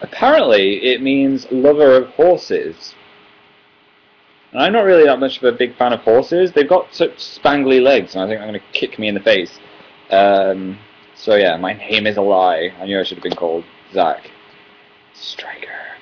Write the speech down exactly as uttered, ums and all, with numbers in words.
Apparently, it means lover of horses. And I'm not really that much of a big fan of horses. They've got such spangly legs, and I think they're going to kick me in the face. Um, so yeah, my name is a lie. I knew I should have been called Zach Striker.